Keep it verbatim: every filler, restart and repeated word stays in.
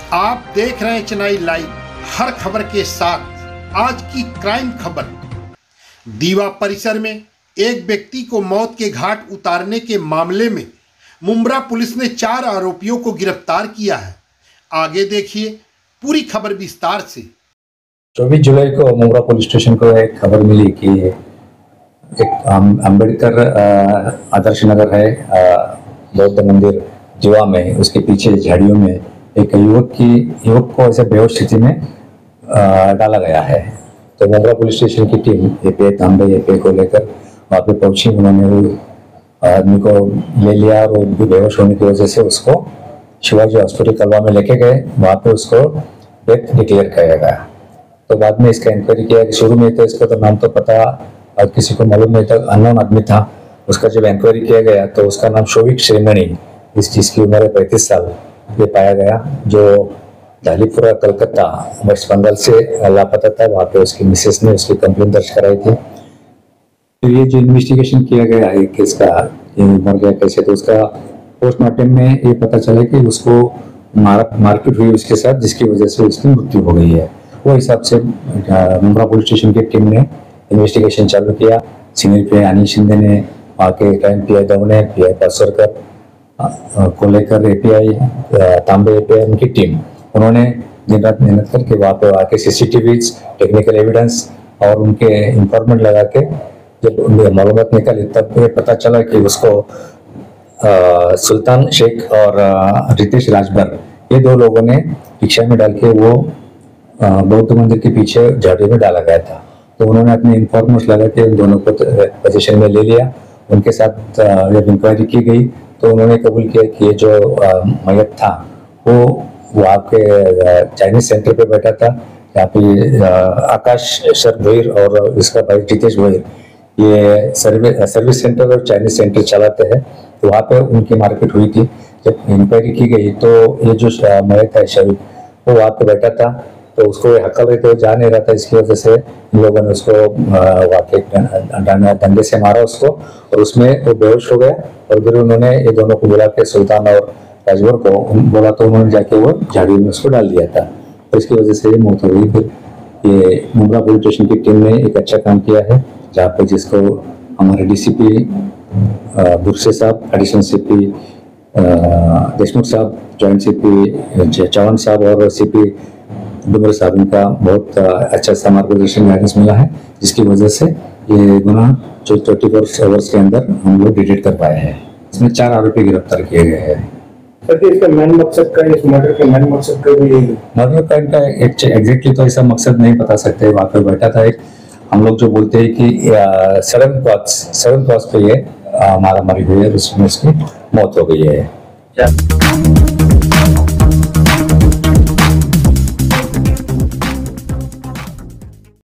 आप देख रहे हैं चेन्नई लाइव, हर खबर के साथ आज की क्राइम खबर। दीवा परिसर में एक व्यक्ति को मौत के घाट उतारने के मामले में मुंब्रा पुलिस ने चार आरोपियों को गिरफ्तार किया है। आगे देखिए पूरी खबर विस्तार से। चौबीस जुलाई को मुंब्रा पुलिस स्टेशन को एक खबर मिली कि एक अंबेडकर आदर्श नगर है बौद्ध मंदिर जीवा में, उसके पीछे झाड़ियों में एक युवक की युवक को ऐसे बेहोश स्थिति में डाला गया है। तो मुंब्रा पुलिस स्टेशन की टीम एपीआई तांबे एपीआई को लेकर वहाँ पे पहुंची। उन्होंने आदमी को ले लिया और बेहोश होने की वजह से उसको शिवाजी हॉस्पिटल कलवा में लेके गए। वहाँ पे उसको डेथ डिक्लेयर किया गया। तो बाद में इसका इंक्वायरी किया कि शुरू में तो इसका तो नाम तो पता और किसी को मालूम नहीं था, अननोन आदमी था। उसका जब इंक्वायरी किया गया तो उसका नाम शोविक श्रीमणि, इस चीज़ की उम्र पैंतीस साल ये पाया गया, जो दालीपुरा कलकत्ता वेस्ट बंगाल से लापता था। वहाँ पे उसकी मिसेस ने उसकी कंप्लेंट दर्ज कराई थी। फिर ये जो इन्वेस्टिगेशन किया गया है केस का, ये मर गया कैसे, तो उसका पोस्टमार्टम में ये पता चला कि उसको मार मारपीट हुई उसके साथ, जिसकी वजह से उसकी मृत्यु हो गई है। वो हिसाब से मुंब्रा पुलिस स्टेशन की टीम ने इन्वेस्टिगेशन चालू किया। Senior P I Anil Shinde ने, वहाँ के crime P I Dawane, P I Paswarkar को लेकर एपीआई तांबे एपीआई उनकी टीम, उन्होंने दिन रात मेहनत करके वहाँ पे आके सीसीटीवीज, टेक्निकल एविडेंस और उनके इंफॉर्मेंट लगा के जब उनकी मालूमात निकाली तब ये पता चला कि उसको आ, सुल्तान शेख और आ, रितेश राजभर, ये दो लोगों ने रिक्शा में डाल के वो बौद्ध मंदिर के पीछे झाड़ियों में डाला गया था। तो उन्होंने अपने इंफॉर्मेंट्स लगा के उन दोनों को पोजीशन में ले लिया। उनके साथ जब इंक्वायरी की गई तो उन्होंने कबूल किया कि ये जो मयत था वो वहाँ के चाइनीज सेंटर पे बैठा था, यहाँ पे आकाश सर भोईर और इसका भाई रितेश भोईर ये सर्विस सर्विस सेंटर और चाइनीज सेंटर चलाते हैं। तो वहाँ पे उनकी मारपीट हुई थी। जब इंक्वायरी की गई तो ये जो मयत है शरीफ, वो वहाँ पे बैठा था, तो उसको हकल रहे थे, जा नहीं रहा था। इसकी वजह से इन लोगों ने उसको वाकई डंडे से मारा उसको, और उसमें वो बेहोश हो गया। और फिर उन्होंने ये दोनों को बुला के, सुल्तान और राजभर को बोला, तो उन्होंने जाके वो झाड़ियों में उसको डाल दिया था। तो इसकी वजह से ये मौत हो गई। फिर ये मुंब्रा पुलिस स्टेशन की टीम ने एक अच्छा काम किया है, जहाँ पे जिसको हमारे डीसीपी बुरसे साहब, एडिशनल सीपी देशमुख साहब, जॉइंट सीपी चौहान साहब और सीपी डुमर साहब, इनका बहुत अच्छा सा मार्गदर्शन गाइडेंस मिला है, जिसकी वजह से ये गुना जो चौटी फोर आवर्स के अंदर हम लोग डिटेक्ट कर पाए हैं। इसमें चार आरोपी गिरफ्तार किए गए हैं। इसका मेन मकसद का, इस मर्डर का मेन मकसद का भी मर्डर का इनका एग्जैक्टली तो ऐसा मकसद नहीं बता सकते। वहाँ पे बैठा था एक, हम लोग जो बोलते हैं कि सडन कॉज सडन कॉज पे ये मारा मारी हुई है, उसमें उसकी मौत हो गई है।